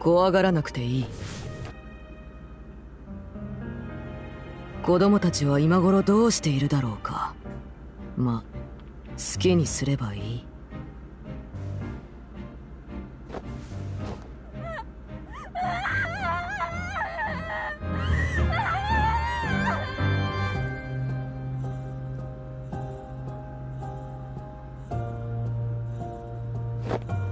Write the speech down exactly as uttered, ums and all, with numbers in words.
怖がらなくていい。子供たちは今頃どうしているだろうか。まあ好きにすればいい。 you